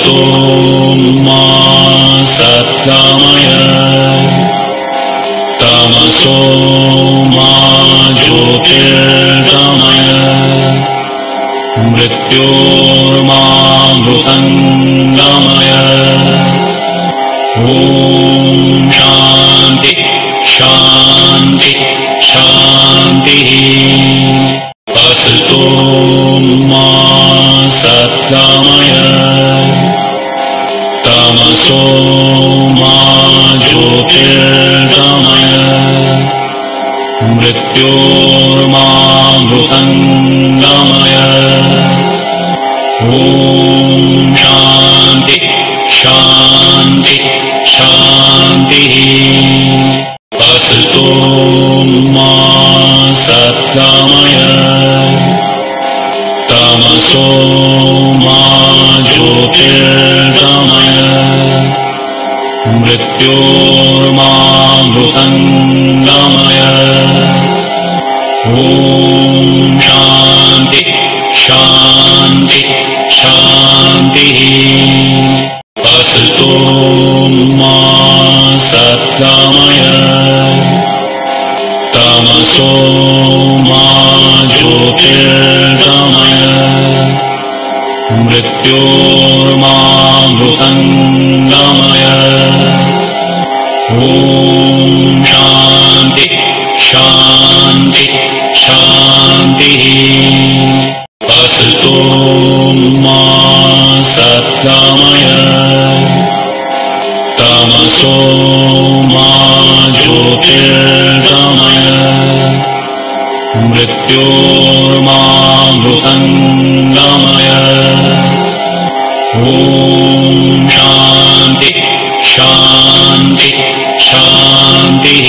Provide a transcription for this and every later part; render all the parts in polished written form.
असतो मा सद्गमय तमसो मा ज्योतिर्गमय मृत्योर्मामृतङ्गमय ॐ शान्ति शान्ति शान्तिः असतो मा सद्गमय तमसो मा ज्योतिर्गमय मृत्योर्मामृतङ्गमय ॐ शान्ति शान्ति शान्तिः असतो मा सद्गमय तमसो मा ज्योतिर्गमय मृत्योर्मामृतङ्गमय ॐ शान्ति शान्ति शान्तिः असतो मा सद्गमय तमसो मा ज्योतिर्गमय मृत्योर्मामृतङ्गमय ॐ शान्ति शान्ति शान्तिः असतो मा सद्गमय तमसो मा ज्योतिर्गमय मृत्योर्मामृतङ्गमय ॐ शान्ति शान्ति शान्तिः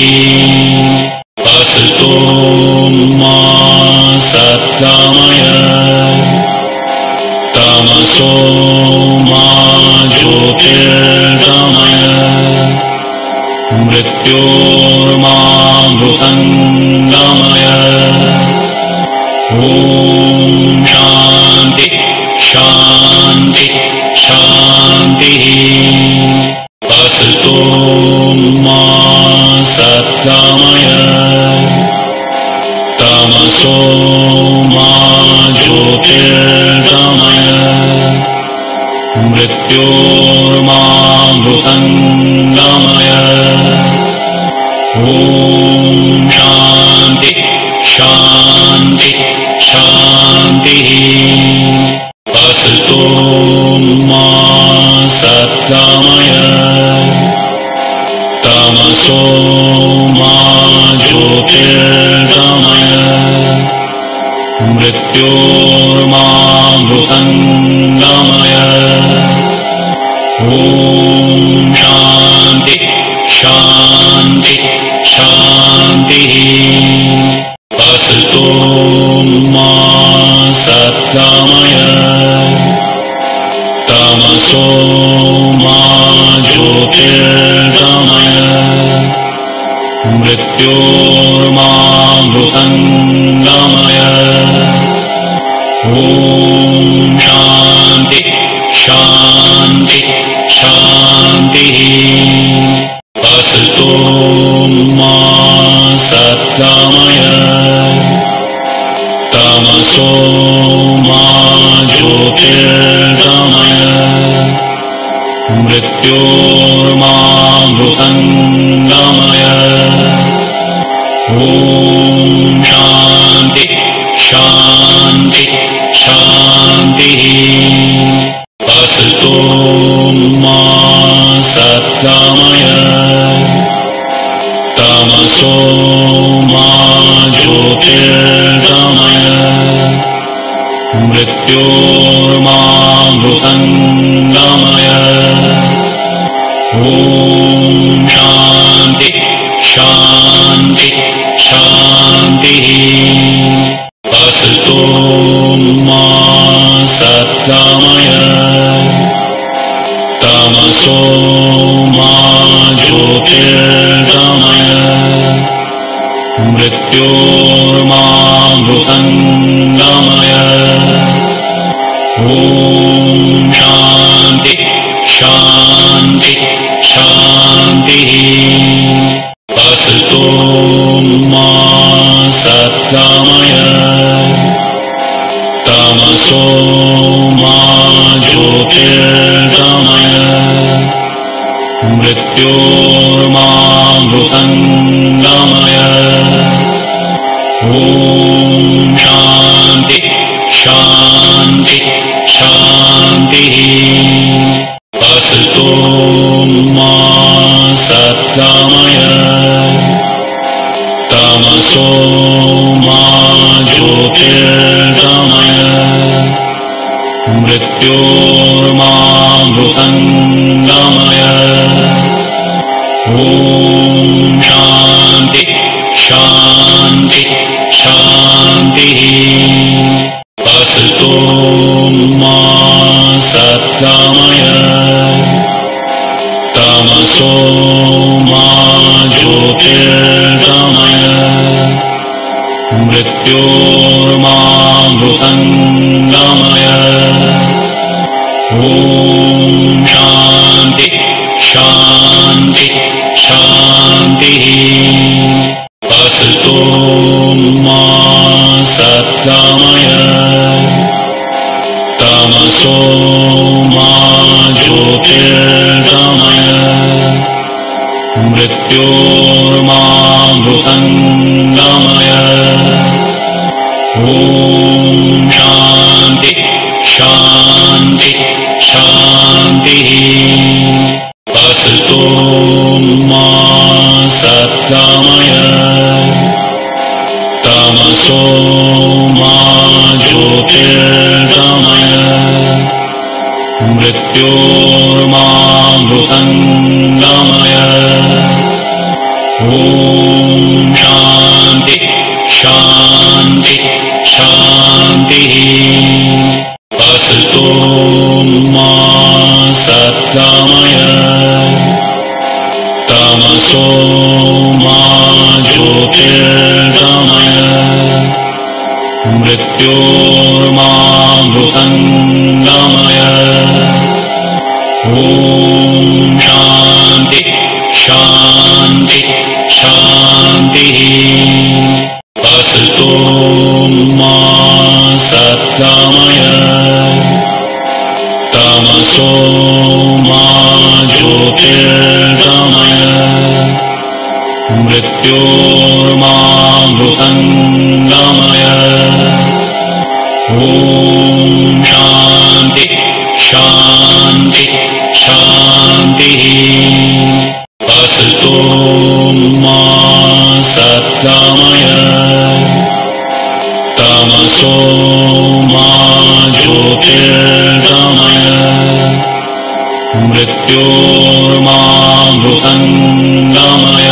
असतो मा सद्गमय तमसो मा ज्योतिर्गमय मृत्योर्मामृतङ्गमय ॐ शान्ति शान्ति शान्तिः असतो मा सद्गमय तमसो मा ज्योतिर्गमय मृत्योर्मामृतङ्गमय ॐ शान्ति शान्ति शान्तिः असतो मा सद्गमय तमसो मा ज्योतिर्गमय मृत्योर्मामृतङ्गमय ॐ शान्ति शान्ति शान्तिः असतो मा सद्गमय तमसो मा ज्योतिर्गमय मृत्योर्मामृतङ्गमय ॐ शान्ति शान्ति शान्तिः असतो मा सद्गमय तमसो मा ज्योतिर्गमय मृत्योर्मामृतङ्गमय ॐ शान्ति शान्ति शान्तिः असतो मा सद्गमय तमसो मा ज्योतिर्गमय मृत्योर्मामृतङ्गमय ॐ शान्ति शान्ति शान्तिः असतो मा सद्गमय तमसो मा ज्योतिर्गमय मृत्योर्मामृतङ्गमय ॐ शान्ति ज्योतिर्गमय मृत्योर्मामृतङ्गमय ॐ शान्ति शान्ति शान्तिः असतो मा सद्गमय तमसो मा ज्योतिर्गमय मृत्योर्मामृतङ्गमय ॐ शान्ति शान्ति शान्तिः असतो मा सद्गमय तमसो मा ज्योतिर्गमय मृत्योर्मामृतङ्गमय ॐ शान्ति शान्ति शान्तिः असतो मा सद्गमय तमसो मा ज्योतिर्गमय मृत्योर्मामृतङ्गमय ॐ शान्ति शान्ति शान्तिः असतो मा सद्गमय तमसो मा ज्योतिर्गमय मृत्योर्मामृतङ्गमय ॐ शान्ति शान्ति शान्तिः असतो मा सद्गमय तमसो मा ज्योतिर्गमय मृत्योर्मामृतङ्गमय ॐ शान्ति शान्ति शान्तिः असतो मा सद्गमय तमसो मा ज्योतिर्गमय मृत्योर्मामृतङ्गमय ॐ शान्ति शान्ति शान्तिः असतो मा सद्गमय तमसो मा ज्योतिर्गमय मृत्योर्मामृतङ्गमय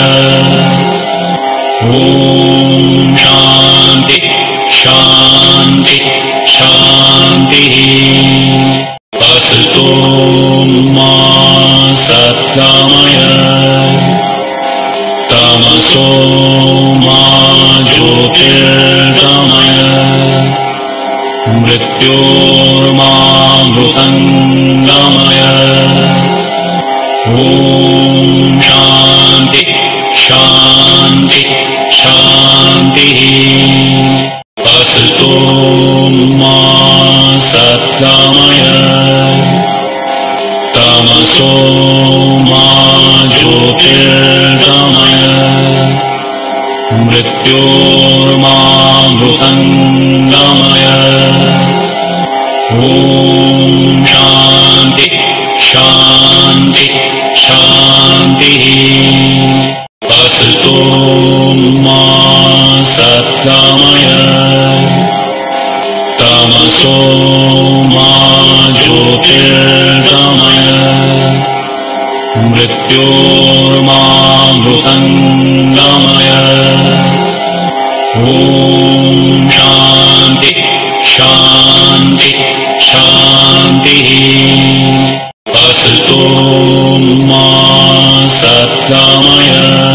ॐ शान्ति शान्ति शान्तिः असतो मा सद्गमय तमसो मा ज्योतिर्गमय मृत्योर्मामृतङ्गमय ॐ शान्ति शान्ति शान्तिः असतो मा सद्गमय तमसो मा ज्योतिर्गमय मृत्योर्मामृतङ्गमय ॐ शान्ति शान्ति शान्तिः असतो मा सद्गमय तमसो मा ज्योतिर्गमय मृत्योर्मामृतङ्गमय ॐ शान्ति शान्ति शान्तिः असतो मा सद्गमय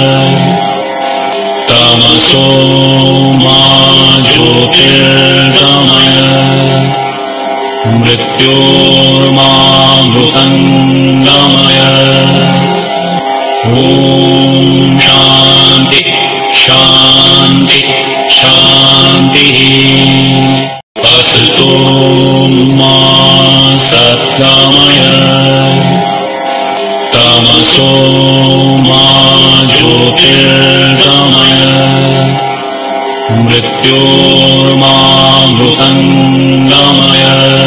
तमसो मा ज्योतिर्गमय मृत्योर्मामृतङ्गमय ॐ शान्ति शान्ति शान्तिः असतो मा सद्गमय सद्गमय तमसो मा ज्योतिर्गमय मृत्योर्मामृतङ्गमय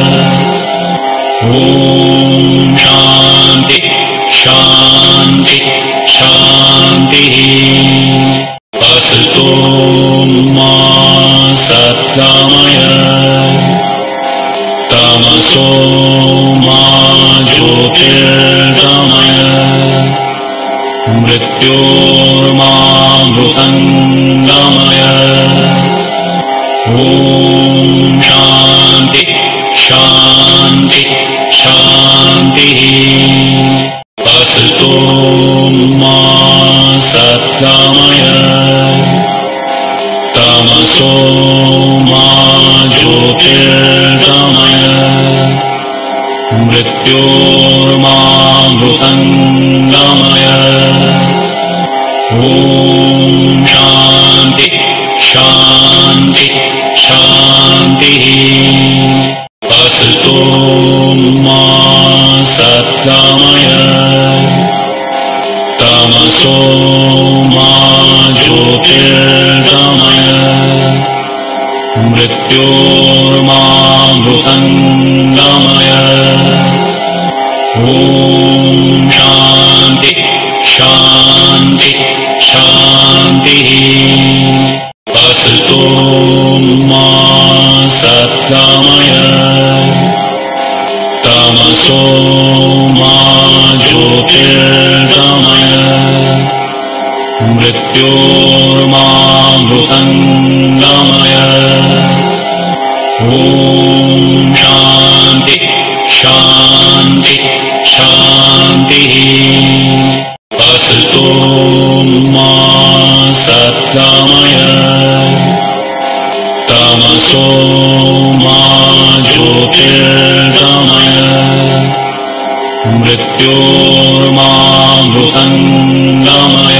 ॐ शान्ति शान्ति शान्तिः असतो मा सद्गमय तमसो मा ज्योतिर्गमय मृत्योर्मामृतङ्गमय ॐ शान्ति शान्ति शान्तिः असतो मा सद्गमय तमसो मा ज्योतिर्गमय मृत्योर्मामृतङ्गमय ॐ शान्ति शान्ति शान्तिः असतो मा सद्गमय तमसो मा ज्योतिर्गमय मृत्योर्मामृतङ्गमय ॐ शान्ति शान्ति शान्तिः असतो मा सद्गमय तमसो मा ज्योतिर्गमय मृत्योर्मामृतङ्गमय ॐ शान्ति शान्ति शान्तिः असतो मा सद्गमय तमसो मा ज्योतिर्गमय मृत्योर्मामृतङ्गमय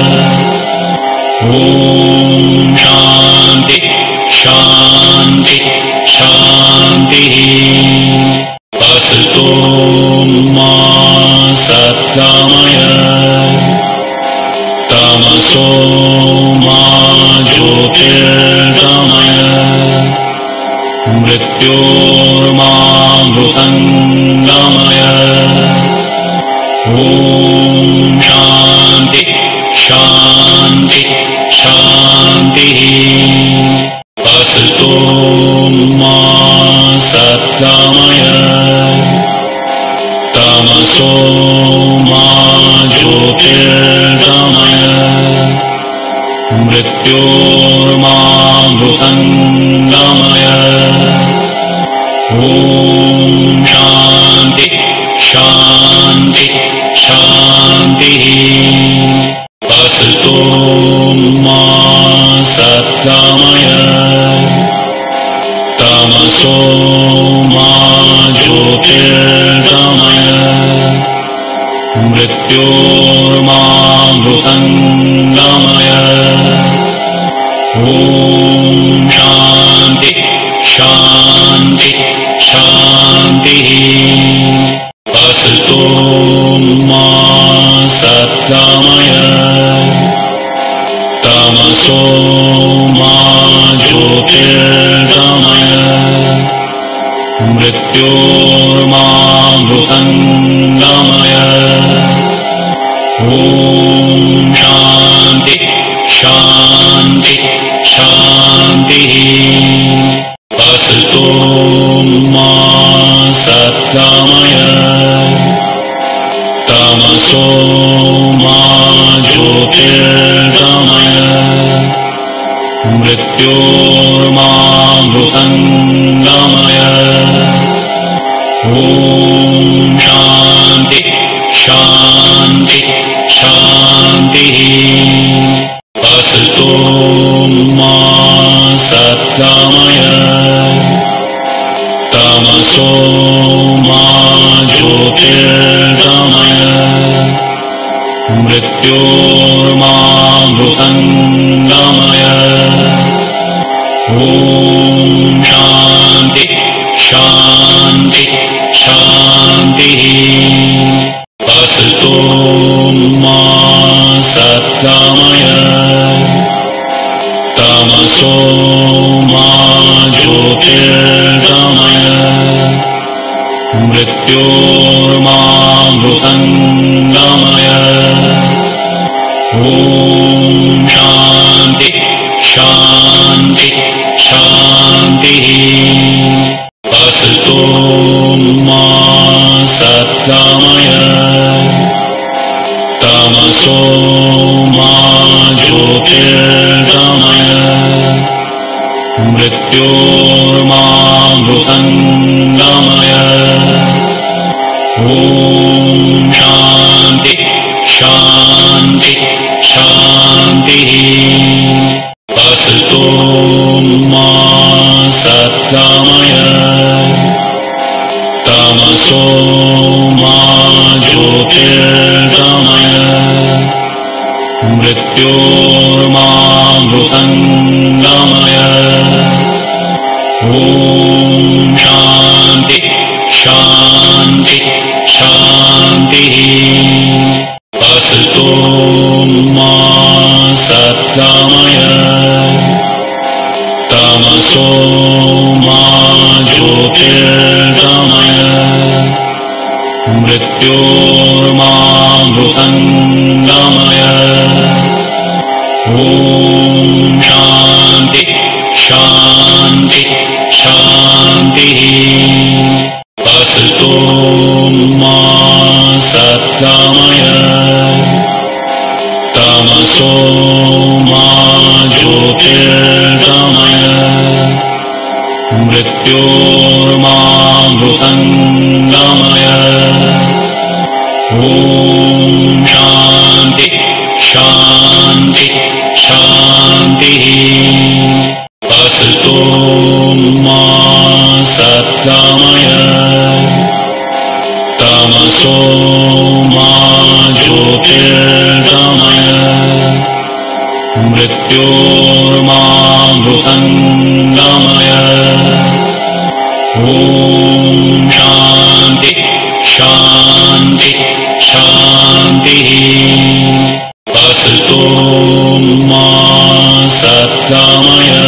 ॐ शान्ति शान्ति शान्तिः असतो मा सद्गमय तमसो मा ज्योतिर्गमय मृत्योर्मामृतङ्गमय ॐ शान्ति शान्ति शान्तिः असतो मा सद्गमय तमसो मा ज्योतिर्गमय मृत्योर्मामृतङ्गमय ॐ शान्ति शान्ति शान्तिः असतो मा सद्गमय तमसो मा ज्योतिर्गमय मृत्योर्मामृतङ्गमय ॐ शान्ति शान्ति शान्तिः असतो मा सद्गमय तमसो मा ज्योतिर्गमय मृत्योर्मामृतङ्गमय ॐ शान्ति शान्ति शान्तिः असतो मा सद्गमय तमसो मा ज्योतिर्गमय मृत्योर्मामृतङ्गमय ॐ शान्ति शान्ति शान्तिः असतो मा सद्गमय तमसो मा ज्योतिर्गमय मृत्योर्मामृतङ्गमय ॐ शान्ति शान्ति शान्तिः मृत्योर्मामृतं गमय ॐ शान्ति शान्ति शान्तिः असतो मा सद्गमय तमसो मा ज्योतिर्गमय मृत्योर्मामृतं गमय ॐ शान्ति शान्ति शान्तिः असतो मा सद्गमय तमसो मा ज्योतिर्गमय मृत्योर्मामृतं गमय ॐ शान्ति शान्ति शान्तिः असतो मा सद्गमय तमसो मा ज्योतिर्गमय मृत्योर्मामृतं गमय ॐ शान्ति शान्ति शान्तिः असतो मा सद्गमय तमसो मा ज्योतिर्गमय मृत्योर्मामृतं गमय ॐ शान्ति शान्ति शान्तिः असतो मा सद्गमय तमसो मा ज्योतिर्गमय मृत्योर्मामृतं गमय ॐ शान्ति शान्ति शान्तिः असतो मा सद्गमय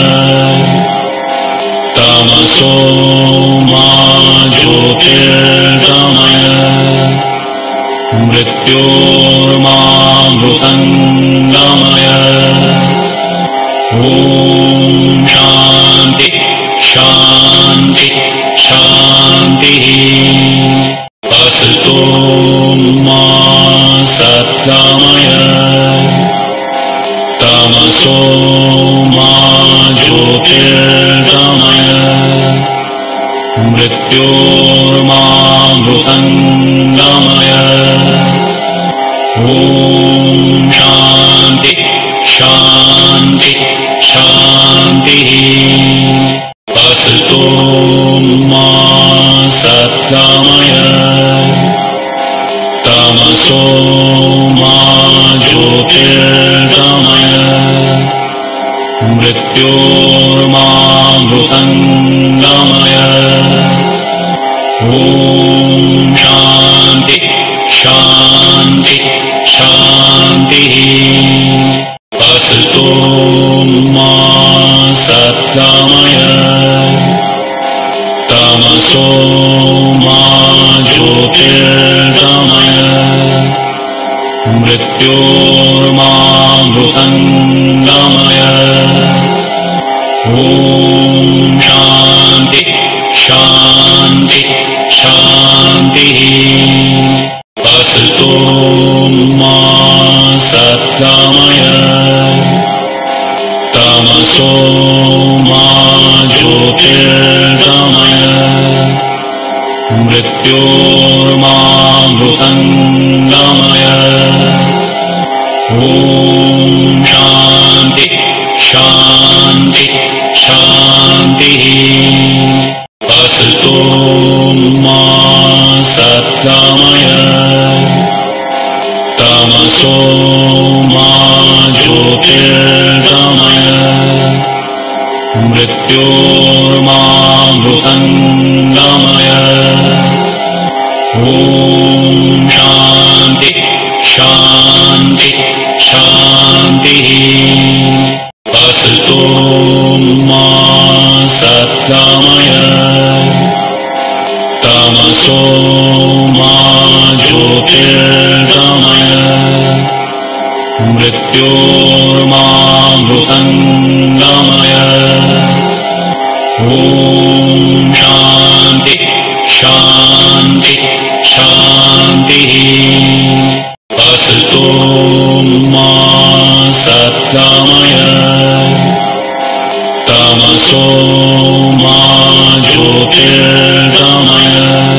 तमसो मा ज्योतिर्गमय मृत्योर्मामृतं गमय ॐ शान्ति शान्ति शान्तिः असतो मा सद्गमय तमसो मा ज्योतिर्गमय मृत्योर्मामृतं गमय ॐ शान्ति शान्ति शान्तिः असतो मा सद्गमय तमसो मा ज्योतिर्गमय मृत्योर्मामृतं गमय ॐ शान्ति शान्ति शान्तिः असतो मा सद्गमय तमसो मा ज्योतिर्गमय मृत्योर्मामृतं गमय ॐ शान्ति शान्ति शान्तिः असतो मा सद्गमय तमसो मा ज्योतिर्गमय मृत्योर्मामृतं गमय ॐ शान्ति शान्ति शान्तिः असतो मा सद्गमय तमसो मा ज्योतिर्गमय मृत्योर्मामृतं गमय ॐ शान्ति शान्ति शान्तिः असतो मा सद्गमय तमसो मृत्योर्मामृतङ्गमय ॐ शान्ति शान्ति शान्तिः असतो मा सद्गमय तमसो मा ज्योतिर्गमय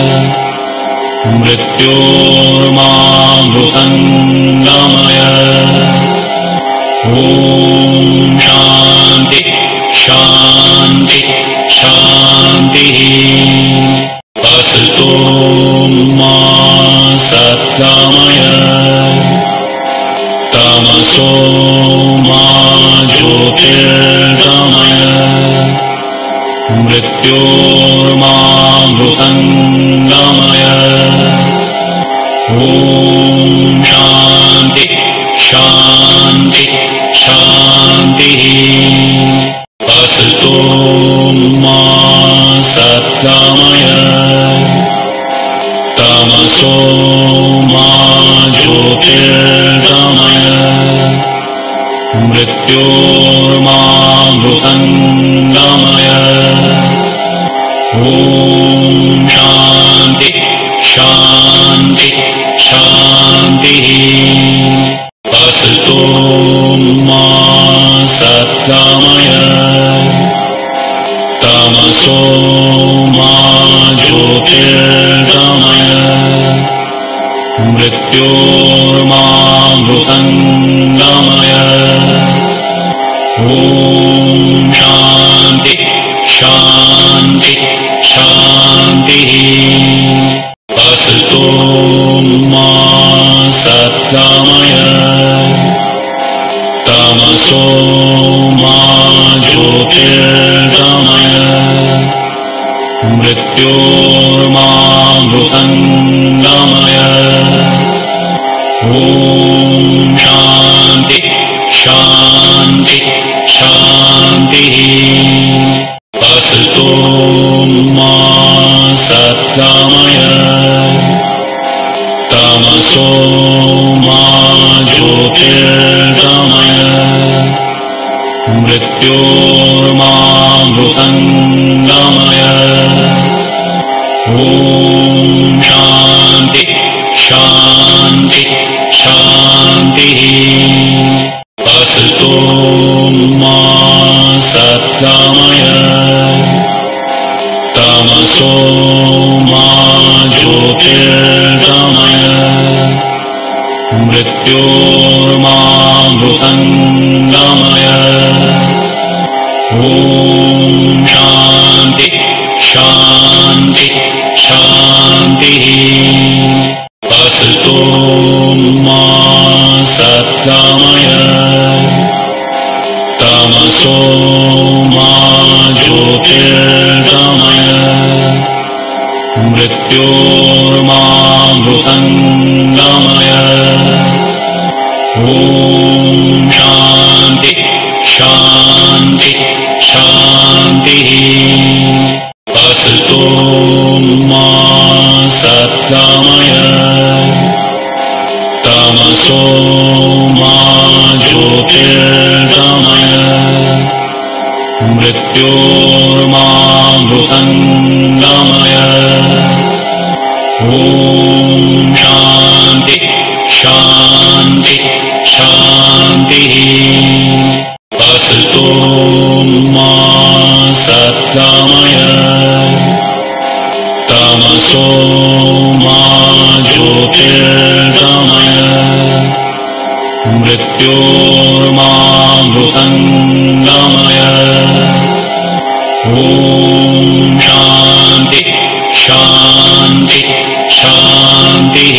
मृत्योर्मामृतङ्गमय ॐ शान्ति शान्ति शान्तिः असतो मा सद्गमय तमसो मा ज्योतिर्गमय मृत्योर्मामृतङ्गमय ॐ शान्ति शान्ति शान्तिः असतो मा सद्गमय तमसो मा ज्योतिर्गमय मृत्योर्मामृतङ्गमय ॐ शान्ति शान्ति शान्तिः असतो मा सद्गमय तमसो मा ज्योतिर्गमय मृत्योर्मामृतङ्गमय ॐ शान्ति शान्ति शान्तिः असतो मा सद्गमय तमसो मा ज्योतिर्गमय मृत्योर्मामृतङ्गमय ॐ शान्ति शान्ति शान्तिः असतो मा सद्गमय तमसो मा ज्योतिर्गमय मृत्योर्मामृतङ्गमय ॐ शान्ति शान्ति शान्तिः असतो मा सद्गमय तमसो मा ज्योतिर्गमय मृत्योर्मामृतङ्गमय ॐ शान्ति शान्ति शान्तिः असतो मा सद्गमय तमसो मा ज्योतिर्गमय मृत्योर्मामृतङ्गमय ॐ शान्ति शान्ति शान्तिः असतो मा सद्गमय तमसो मा ज्योतिर्गमय मृत्योर्मामृतङ्गमय ॐ शान्ति शान्ति शान्तिः असतो मा सद्गमय तमसो मा ज्योतिर्गमय मृत्योर्मामृतङ्गमय ॐ शान्ति शान्ति शान्तिः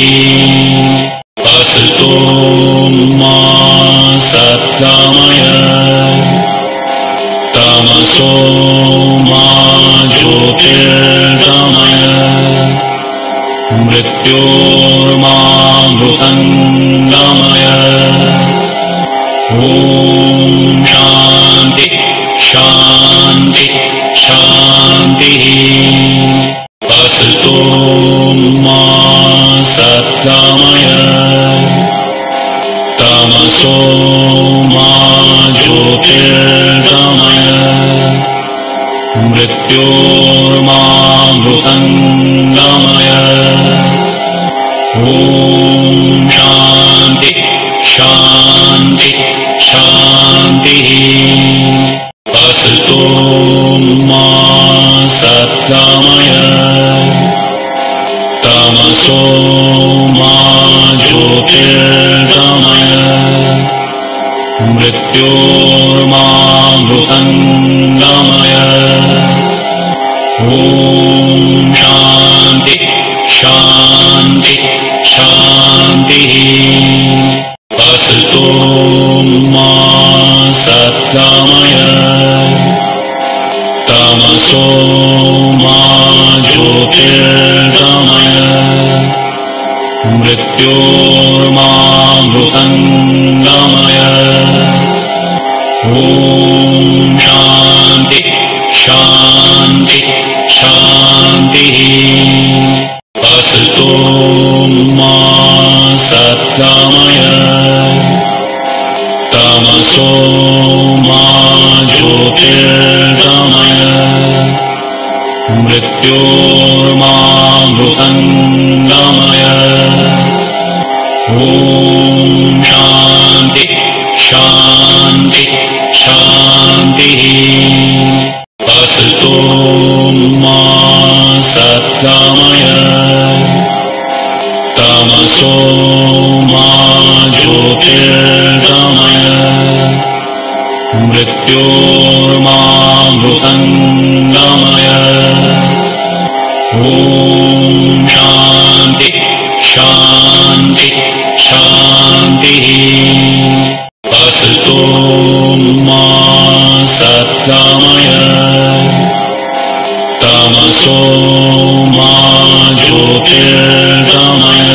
असतो मा सद्गमय तमसो मा ज्योतिर्गमय मृत्योर्मामृतङ्गमय ॐ शान्ति शान्ति शान्तिः असतो मा सद्गमय तमसो मा ज्योतिर्गमय मृत्योर्मामृतङ्गमय ॐ शान्ति शान्ति शान्तिः असतो मा सद्गमय तमसो मा ज्योतिर्गमय मृत्योर्मामृतङ्गमय ॐ शान्ति शान्ति शान्तिः असतो मा सद्गमय तमसो मा ज्योतिर्गमय मृत्योर्मामृतङ्गमय ॐ शान्ति शान्ति शान्तिः असतो मा सद्गमय तमसो मा ज्योतिर्गमय मृत्योर्मामृतङ्गमय ॐ शान्ति शान्ति शान्तिः असतो मा सद्गमय तमसो मा ज्योतिर्गमय मृत्योर्मामृतङ्गमय ॐ शान्ति शान्ति शान्तिः असतो मा सद्गमय तमसो मा ज्योतिर्गमय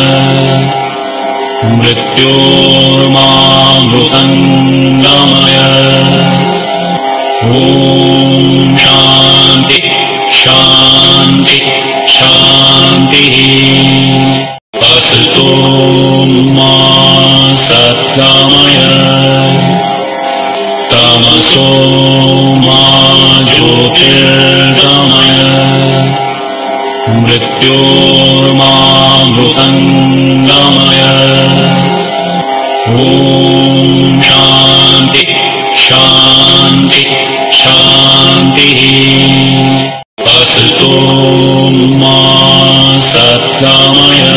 मृत्योर्मामृतङ्गमय ॐ शान्ति शान्ति शान्तिः असतो मा सद्गमय तमसो मा ज्योतिर्गमय मृत्योर्मामृतङ्गमय ॐ शान्ति शान्ति शान्तिः असतो मा सद्गमय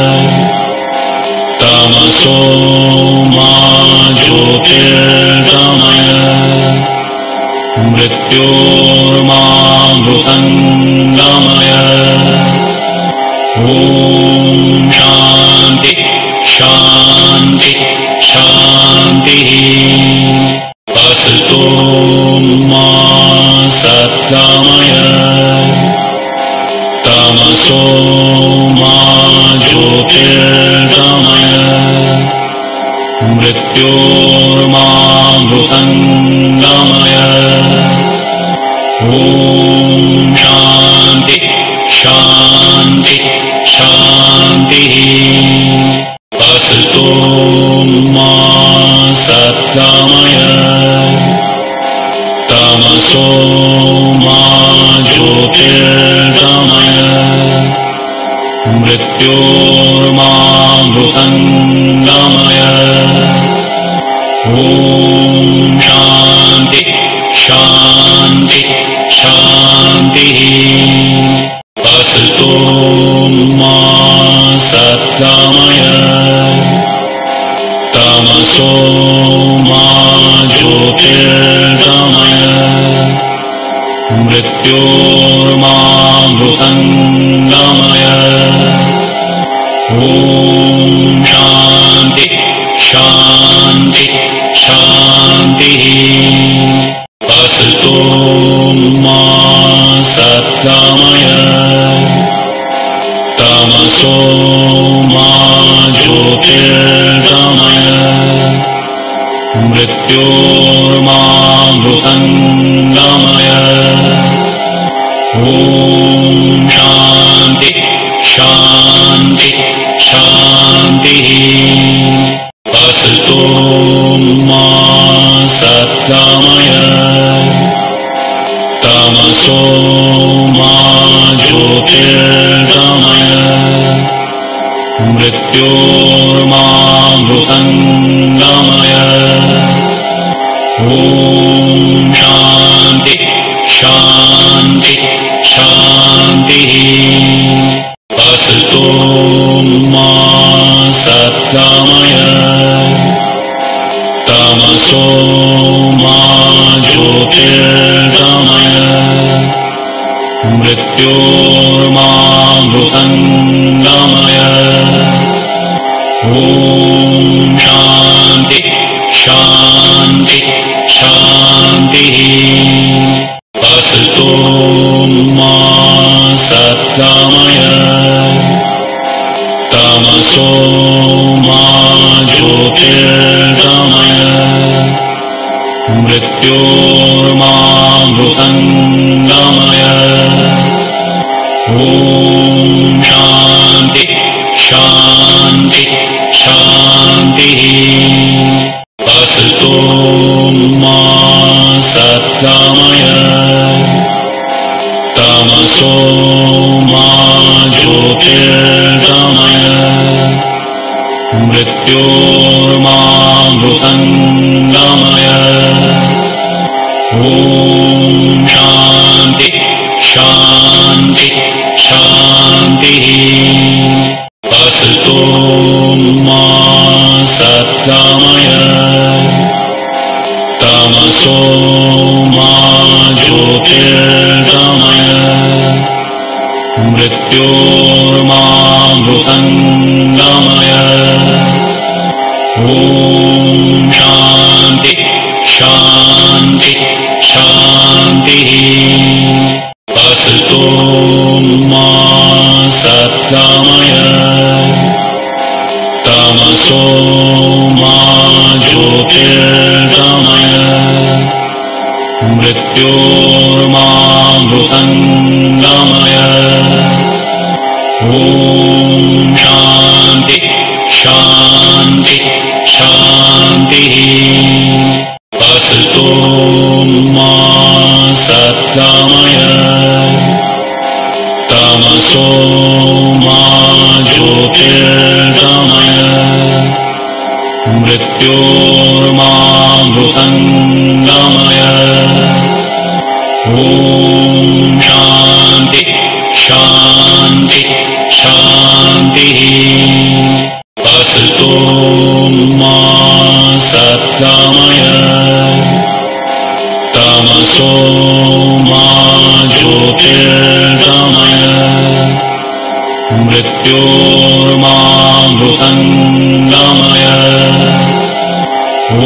तमसो मा ज्योतिर्गमय मृत्योर्मामृतङ्गमय ॐ शान्ति शान्ति शान्तिः असतो मा सद्गमय तमसो मा ज्योतिर्गमय मृत्योर्मामृतङ्गमय ॐ शान्ति शान्ति शान्तिः असतो मा सद्गमय तमसो मा ज्योतिर्गमय मृत्योर्मामृतङ्गमय ॐ शान्ति शान्ति शान्तिः असतो मा सद्गमय तमसो मा ज्योतिर्गमय मृत्योर्मामृतङ्गमय ॐ शान्ति शान्ति शान्तिः असतो मा सद्गमय तमसो मा ज्योतिर्गमय मृत्योर्मामृतङ्गमय ॐ शान्ति शान्ति शान्तिः असतो मृत्योर्मामृतङ्गमय ॐ शान्ति शान्ति शान्तिः असतो मा सद्गमय तमसो मा ज्योतिर्गमय मृत्योर्मामृतङ्गमय ॐ शान्ति शान्ति शान्तिः असतो मा सद्गमय तमसो मा ज्योतिर्गमय मृत्योर्मामृतङ्गमय ॐ शान्ति शान्ति शान्तिः असतो मा सद्गमय तमसो मा ज्योतिर्गमय मृत्योर्मामृतङ्गमय ॐ शान्ति शान्ति शान्तिः असतो मा सद्गमय तमसो मा ज्योतिर्गमय मृत्योर्मामृतङ्गमय ॐ शान्ति शान्ति शान्तिः असतो मा सद्गमय तमसो मा ज्योतिर्गमय मृत्योर्मामृतङ्गमय ॐ शान्ति शान्ति शान्तिः असतो मा सद्गमय तमसो मा ज्योतिर्गमय मृत्योर्मामृतङ्गमय ॐ शान्ति शान्ति शान्तिः असतो मा सद्गमय तमसो मा ज्योतिर्गमय मृत्योर्मामृतङ्गमय ॐ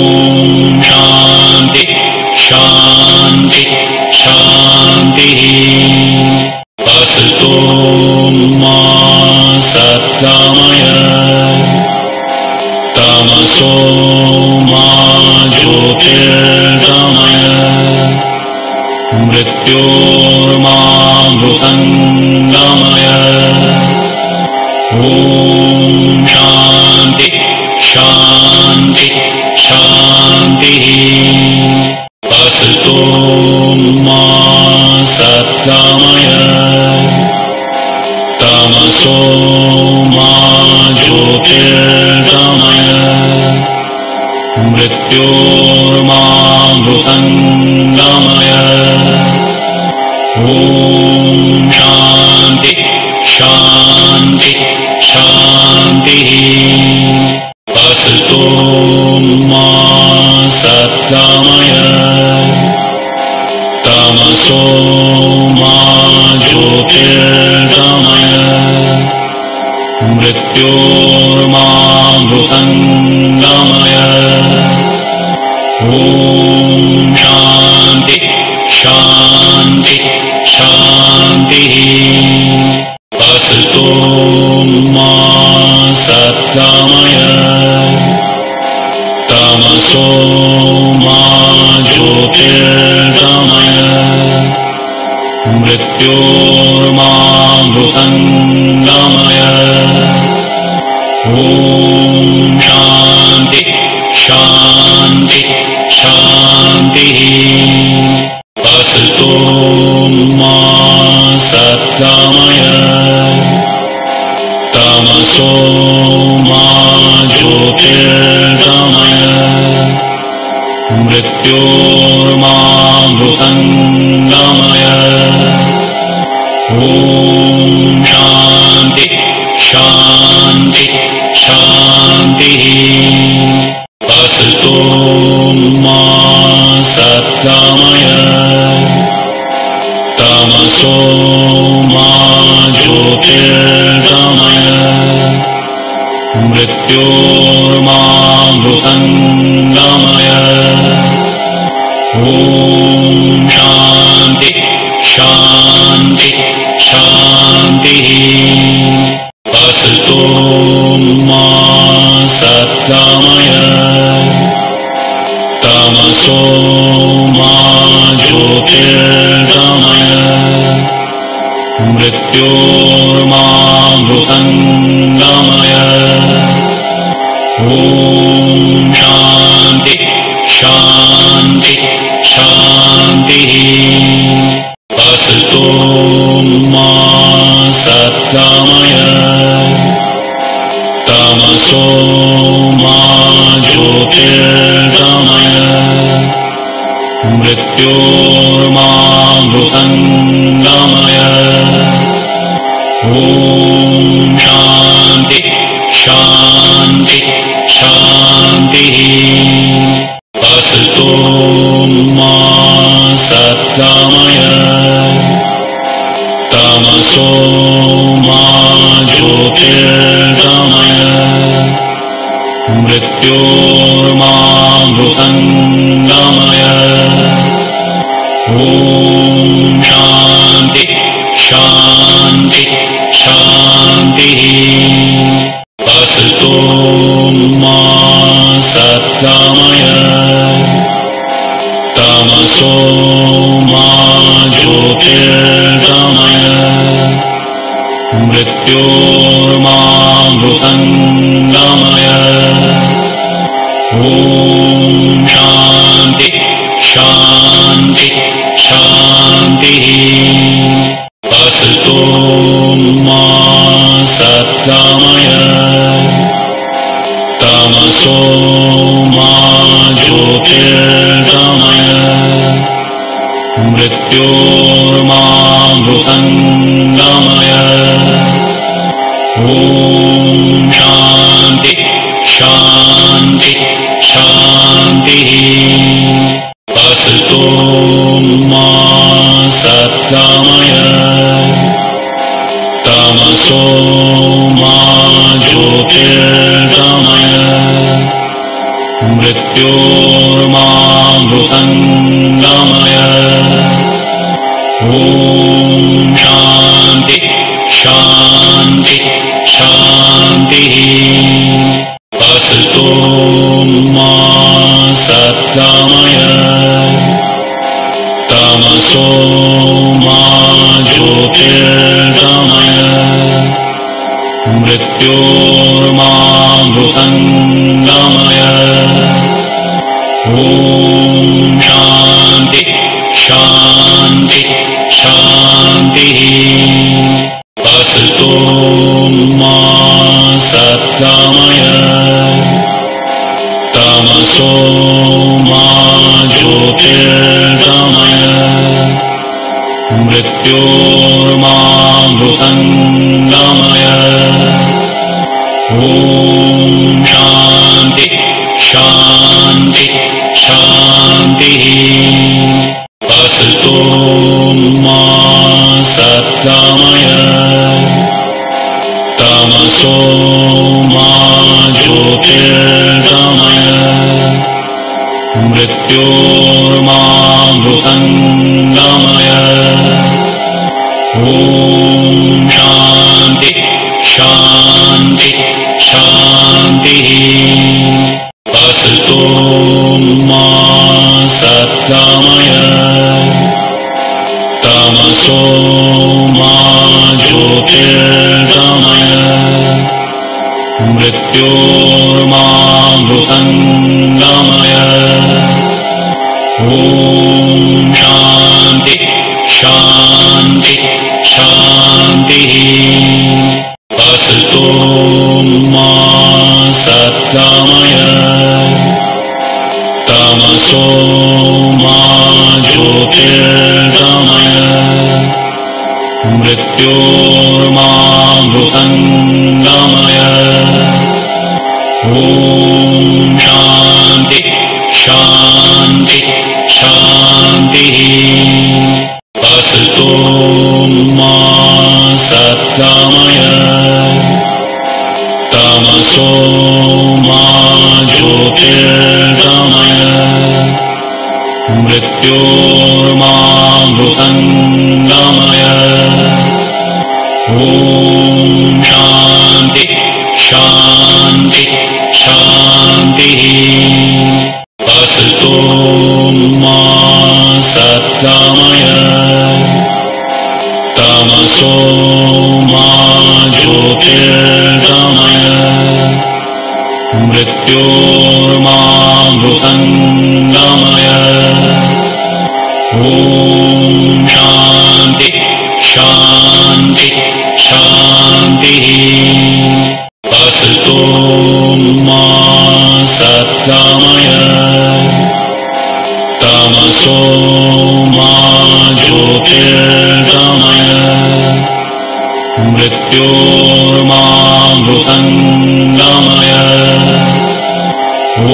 शान्ति शान्ति शान्तिः असतो मा सद्गमय तमसो मा ज्योतिर्गमय मृत्योर्मामृतङ्गमय ॐ शान्ति शान्ति शान्तिः असतो मा सद्गमय तमसो मा ज्योतिर्गमय मृत्योर्मामृतङ्गमय ॐ शान्ति शान्ति शान्तिः असतो मा सद्गमय तमसो मा ज्योतिर्गमय मृत्योर्मामृतङ्गमय ॐ शान्ति शान्ति शान्तिः असतो मा सद्गमय तमसो मा ज्योतिर्गमय मृत्योर्मामृतङ्गमय ॐ शान्ति शान्ति शान्तिः असतो मा सद्गमय तमसो तमसो मा ज्योतिर्गमय मृत्योर्मामृतङ्गमय ॐ शान्ति शान्ति शान्तिः असतो मा सद्गमय तमसो मा ज्योतिर्गमय मृत्योर्मामृतङ्गमय ॐ शान्ति शान्ति शान्तिः असतो मा सद्गमय तमसो मा ज्योतिर्गमय मृत्योर्मामृतङ्गमय ॐ शान्ति शान्ति शान्तिः असतो मा सद्गमय तमसो मा ज्योतिर्गमय मृत्योर्मामृतङ्गमय ॐ शान्ति शान्ति शान्तिः असतो मा सद्गमय तमसो मा ज्योतिर्गमय मृत्योर्मामृतङ्गमय ॐ शान्ति शान्ति शान्तिः असतो मा सद्गमय तमसो मा ज्योतिर्गमय मृत्योर्मामृतङ्गमय ॐ शान्ति शान्ति शान्तिः असतो मा सद्गमय तमसो मा ज्योतिर्गमय मृत्योर्मामृतङ्गमय ॐ शान्ति शान्ति शान्तिः असतो मा सद्गमय तमसो मा ज्योतिर्गमय मृत्योर्मामृतङ्गमय ॐ शान्ति शान्ति शान्तिः असतो मा सद्गमय तमसो मा ज्योतिर्गमय मृत्योर्मामृतङ्गमय ॐ शान्ति शान्ति शान्तिः असतो मा सद्गमय तमसो मा ज्योतिर्गमय मृत्योर्मामृतङ्गमय ॐ शान्ति शान्ति शान्तिः असतो मा सद्गमय तमसो मा ज्योतिर्गमय मृत्योर्मामृतङ्गमय ॐ शान्ति शान्ति शान्तिः असतो मा सद्गमय तमसो मा ज्योतिर्गमय मृत्योर्मामृतङ्गमय ॐ शान्ति शान्ति शान्तिः असतो तमसो मा ज्योतिर्गमय मृत्योर्मामृतङ्गमय ॐ शान्ति शान्ति शान्तिः असतो मा सद्गमय तमसो मा ज्योतिर्गमय मृत्योर्मामृतङ्गमय ॐ शान्ति शान्ति शान्तिः असतो मा सद्गमय तमसो मा ज्योतिर्गमय मृत्योर्मामृतङ्गमय ॐ शान्ति शान्ति शान्तिः असतो मा सद्गमय तमसो मा ज्योतिर्गमय मृत्योर्मामृतङ्गमय ॐ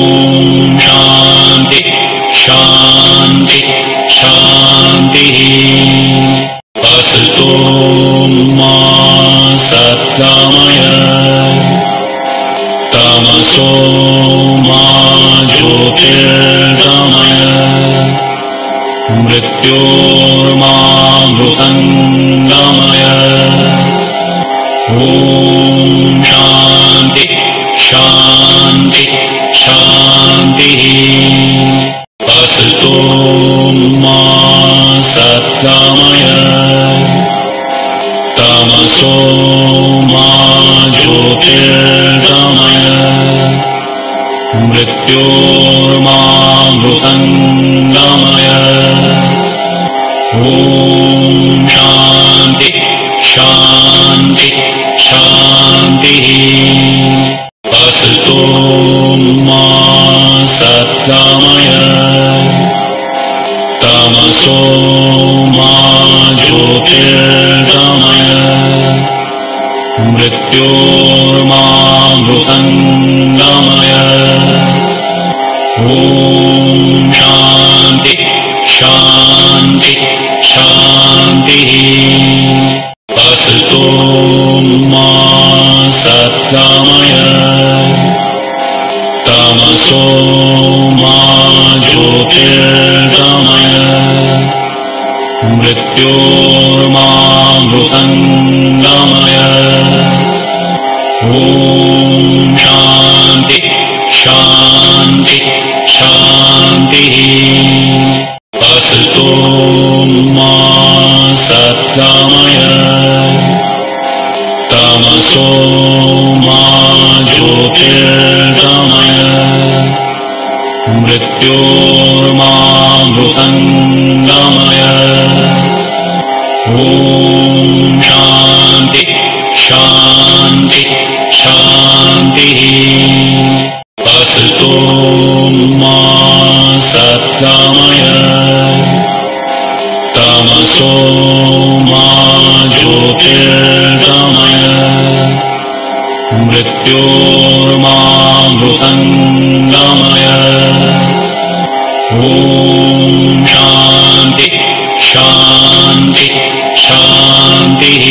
शान्ति शान्ति शान्तिः असतो मा सद्गमय तमसो मा ज्योतिर्गमय मृत्योर्मामृतङ्गमय ॐ शान्ति शान्ति शान्तिः असतो मा सद्गमय तमसो मा ज्योतिर्गमय मृत्योर्मामृतङ्गमय ॐ शान्ति शान्ति शान्तिः असतो मा सद्गमय तमसो मा ज्योतिर्गमय मृत्योर्मामृतङ्गमय ॐ शान्ति शान्ति शान्तिः असतो मा सद्गमय तमसो मा ज्योतिर्गमय मृत्योर्मामृतङ्गमय ॐ शान्ति शान्ति शान्तिः असतो मा सद्गमय तमसो मा ज्योतिर्गमय मृत्योर्मामृतङ्गमय ॐ शान्ति शान्ति शान्तिः असतो मा सद्गमय तमसो मा ज्योतिर्गमय मृत्योर्मामृतङ्गमय ॐ शान्ति शान्ति शान्तिः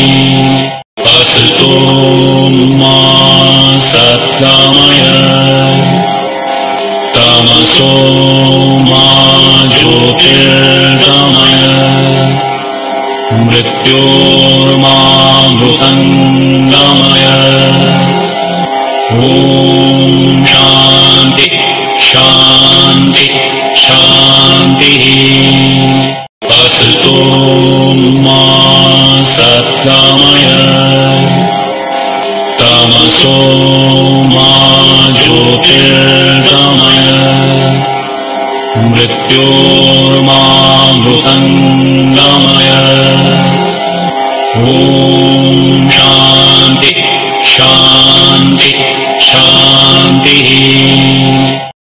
असतो मा सद्गमय तमसो मा ज्योतिर्गमय मृत्योर्मामृतङ्गमय ॐ शान्ति शान्ति शान्तिः असतो मा सद्गमय तमसो मा ज्योतिर्गमय मृत्योर्मामृतङ्गमय ॐ शान्ति शान्ति शान्तिः